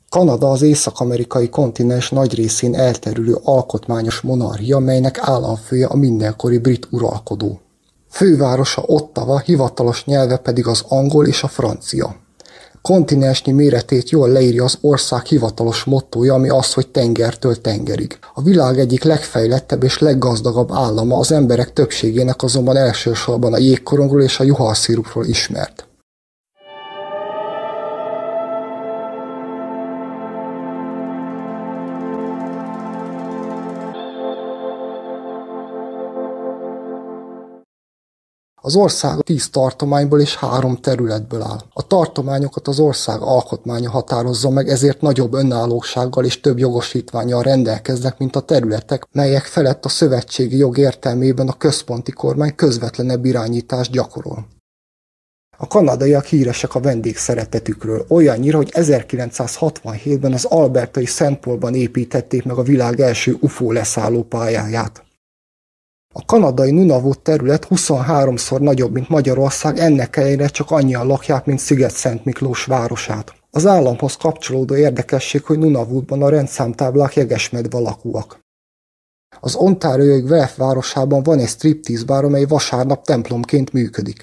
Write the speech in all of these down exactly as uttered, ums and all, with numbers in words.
Kanada az észak-amerikai kontinens nagy részén elterülő alkotmányos monarchia, melynek államfője a mindenkori brit uralkodó. Fővárosa Ottawa, hivatalos nyelve pedig az angol és a francia. Kontinensnyi méretét jól leírja az ország hivatalos mottója, ami az, hogy tengertől tengerig. A világ egyik legfejlettebb és leggazdagabb állama, az emberek többségének azonban elsősorban a jégkorongról és a juharszirupról ismert. Az ország tíz tartományból és három területből áll. A tartományokat az ország alkotmánya határozza meg, ezért nagyobb önállósággal és több jogosítvánnyal rendelkeznek, mint a területek, melyek felett a szövetségi jog értelmében a központi kormány közvetlenebb irányítást gyakorol. A kanadaiak híresek a vendégszeretetükről, olyannyira, hogy ezerkilencszázhatvanhétben az albertai Szent Paulban építették meg a világ első ufó leszálló pályáját. A kanadai Nunavut terület huszonháromszor nagyobb, mint Magyarország, ennek ellenére csak annyian lakják, mint Sziget-Szent Miklós városát. Az államhoz kapcsolódó érdekesség, hogy Nunavutban a rendszámtáblák jegesmedve alakúak. Az Ontáriói Guelph városában van egy striptease bár, amely vasárnap templomként működik.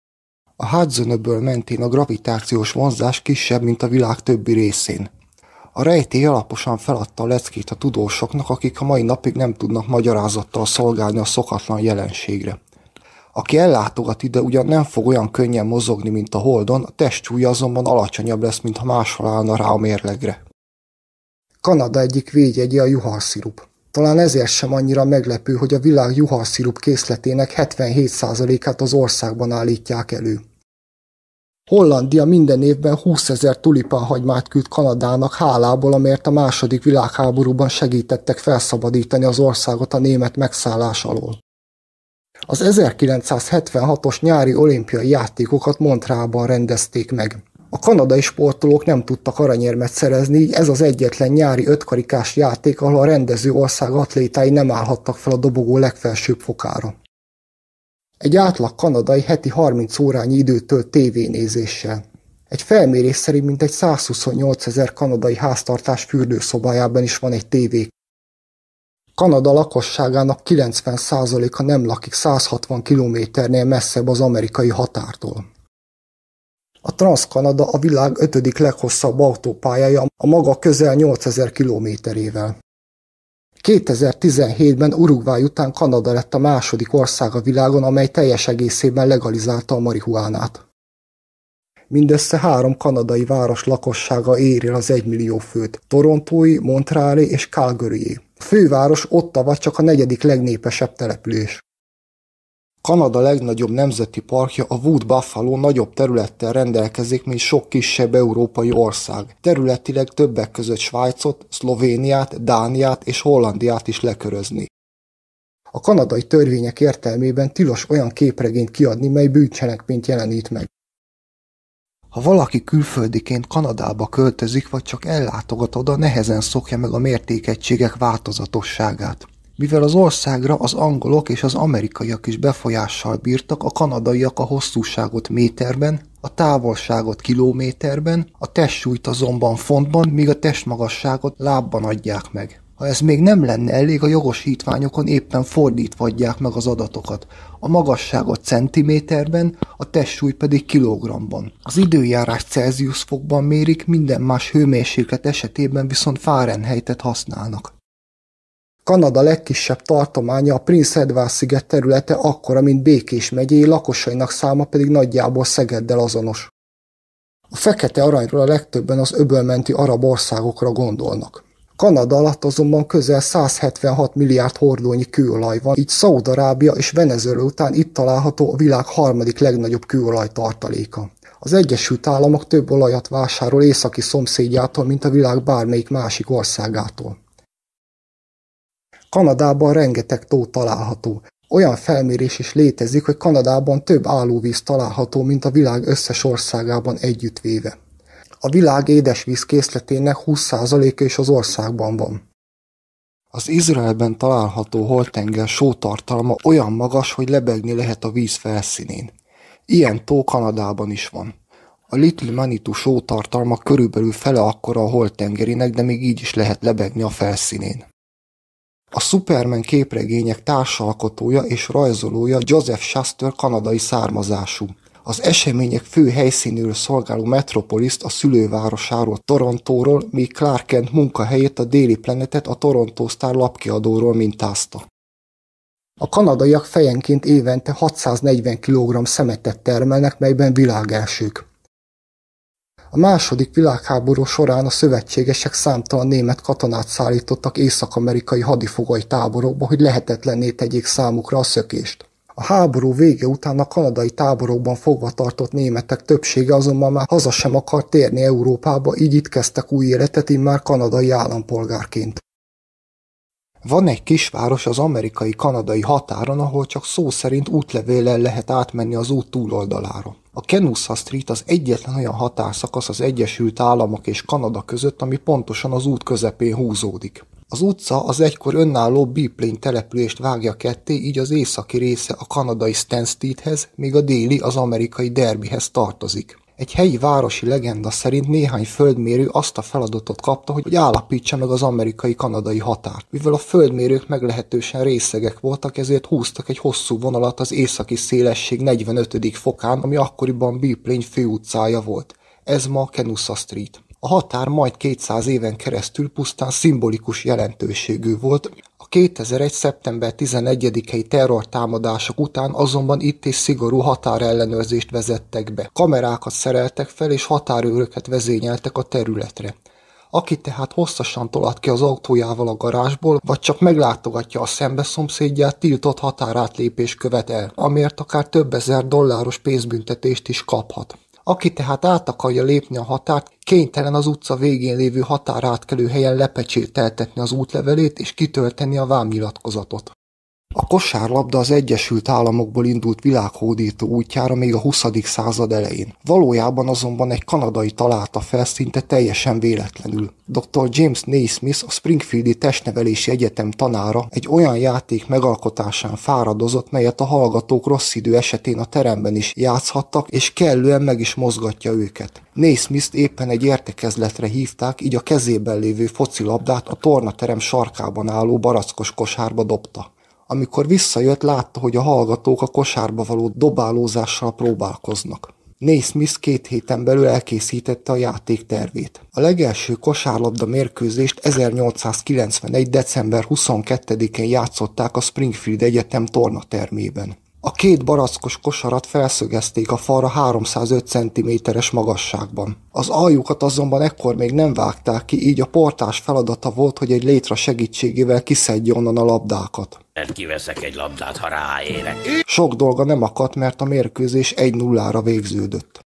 A Hudson-öböl mentén a gravitációs vonzás kisebb, mint a világ többi részén. A rejtély alaposan feladta a leckét a tudósoknak, akik a mai napig nem tudnak magyarázattal szolgálni a szokatlan jelenségre. Aki ellátogat ide, ugyan nem fog olyan könnyen mozogni, mint a Holdon, a testsúlya azonban alacsonyabb lesz, mintha máshol állna rá a mérlegre. Kanada egyik védjegye a juharszirup. Talán ezért sem annyira meglepő, hogy a világ juharszirup készletének hetvenhét százalékát az országban állítják elő. Hollandia minden évben húszezer tulipánhagymát küld Kanadának hálából, amért a második világháborúban segítettek felszabadítani az országot a német megszállás alól. Az ezerkilencszázhetvenhatos nyári olimpiai játékokat Montrealban rendezték meg. A kanadai sportolók nem tudtak aranyérmet szerezni, így ez az egyetlen nyári ötkarikás játék, ahol a rendező ország atlétái nem állhattak fel a dobogó legfelsőbb fokára. Egy átlag kanadai heti harminc órányi időt tölt tévénézéssel. Egy felmérés szerint mintegy százhuszonnyolcezer kanadai háztartás fürdőszobájában is van egy tévé. Kanada lakosságának kilencven százaléka nem lakik százhatvan kilométernél messzebb az amerikai határtól. A Transz-Kanada a világ ötödik leghosszabb autópályája a maga közel nyolcezer kilométerével. kétezer-tizenhétben Uruguay után Kanada lett a második ország a világon, amely teljes egészében legalizálta a marihuánát. Mindössze három kanadai város lakossága éri el az egymillió főt, Torontói, Montreali és Calgaryé. A főváros Ottawa csak a negyedik legnépesebb település. Kanada legnagyobb nemzeti parkja, a Wood Buffalo nagyobb területtel rendelkezik, mint sok kisebb európai ország. Területileg többek között Svájcot, Szlovéniát, Dániát és Hollandiát is lekörözni. A kanadai törvények értelmében tilos olyan képregényt kiadni, mely bűncselekményt jelenít meg. Ha valaki külföldiként Kanadába költözik, vagy csak ellátogat oda, nehezen szokja meg a mértékegységek változatosságát. Mivel az országra az angolok és az amerikaiak is befolyással bírtak, a kanadaiak a hosszúságot méterben, a távolságot kilométerben, a testsúlyt azonban fontban, míg a testmagasságot lábban adják meg. Ha ez még nem lenne elég, a jogosítványokon éppen fordítva adják meg az adatokat. A magasságot centiméterben, a testsúly pedig kilogramban. Az időjárás Celsius fokban mérik, minden más hőmérséklet esetében viszont Fahrenheitet használnak. Kanada legkisebb tartománya, a Prince Edward sziget területe akkora, mint Békés megyé, lakosainak száma pedig nagyjából Szegeddel azonos. A fekete aranyról a legtöbben az öbölmenti arab országokra gondolnak. Kanada alatt azonban közel százhetvenhat milliárd hordónyi kőolaj van, így Szaúd-Arábia és Venezuela után itt található a világ harmadik legnagyobb kőolaj tartaléka. Az Egyesült Államok több olajat vásárol északi szomszédjától, mint a világ bármelyik másik országától. Kanadában rengeteg tó található. Olyan felmérés is létezik, hogy Kanadában több állóvíz található, mint a világ összes országában együttvéve. A világ édesvíz készletének húsz százaléka is az országban van. Az Izraelben található holtenger sótartalma olyan magas, hogy lebegni lehet a víz felszínén. Ilyen tó Kanadában is van. A Little Manitou só tartalma körülbelül fele akkora a Holdtengerinek, de még így is lehet lebegni a felszínén. A Superman képregények társalkotója és rajzolója Joseph Shuster kanadai származású. Az események fő helyszínéről szolgáló Metropolis-t a szülővárosáról, Torontóról, míg Clark Kent munkahelyét, a Daily Planetet a Toronto Star lapkiadóról mintázta. A kanadaiak fejenként évente hatszáznegyven kilogramm szemetet termelnek, melyben világelsők. A második világháború során a szövetségesek számtalan német katonát szállítottak észak-amerikai hadifogoly táborokba, hogy lehetetlenné tegyék számukra a szökést. A háború vége után a kanadai táborokban fogva tartott németek többsége azonban már haza sem akart térni Európába, így itt kezdtek új életet immár kanadai állampolgárként. Van egy kisváros az amerikai-kanadai határon, ahol csak szó szerint útlevéllel lehet átmenni az út túloldalára. A Kenusa Street az egyetlen olyan határszakasz az Egyesült Államok és Kanada között, ami pontosan az út közepén húzódik. Az utca az egykor önálló Biplane települést vágja ketté, így az északi része a kanadai Stansteadhez, míg a déli az amerikai Derbyhez tartozik. Egy helyi városi legenda szerint néhány földmérő azt a feladatot kapta, hogy állapítsa meg az amerikai-kanadai határt. Mivel a földmérők meglehetősen részegek voltak, ezért húztak egy hosszú vonalat az északi szélesség negyvenötödik fokán, ami akkoriban Biplane főutcája volt. Ez ma a Kenusa Street. A határ majd kétszáz éven keresztül pusztán szimbolikus jelentőségű volt, a kétezer-egy. szeptember tizenegyedikei terrortámadások után azonban itt is szigorú határellenőrzést vezettek be. Kamerákat szereltek fel és határőröket vezényeltek a területre. Aki tehát hosszasan tolat ki az autójával a garázsból, vagy csak meglátogatja a szembeszomszédját, tiltott határátlépés követ el, amiért akár több ezer dolláros pénzbüntetést is kaphat. Aki tehát át akarja lépni a határt, kénytelen az utca végén lévő határátkelő helyen lepecsételtetni az útlevelét és kitölteni a vámnyilatkozatot. A kosárlabda az Egyesült Államokból indult világhódító útjára még a huszadik század elején. Valójában azonban egy kanadai találta fel szinte teljesen véletlenül. doktor James Naismith, a Springfieldi Testnevelési Egyetem tanára egy olyan játék megalkotásán fáradozott, melyet a hallgatók rossz idő esetén a teremben is játszhattak, és kellően meg is mozgatja őket. Naismitht éppen egy értekezletre hívták, így a kezében lévő focilabdát a tornaterem sarkában álló barackos kosárba dobta. Amikor visszajött, látta, hogy a hallgatók a kosárba való dobálózással próbálkoznak. Naismith két héten belül elkészítette a játék tervét. A legelső kosárlabda mérkőzést ezernyolcszázkilencvenegy. december huszonkettedikén játszották a Springfield Egyetem tornatermében. A két barackos kosarat felszögezték a falra háromszázöt centiméteres magasságban. Az aljukat azonban ekkor még nem vágták ki, így a portás feladata volt, hogy egy létra segítségével kiszedje onnan a labdákat. Kiveszek egy labdát, ha ráérek. Sok dolga nem akadt, mert a mérkőzés egy nullára végződött.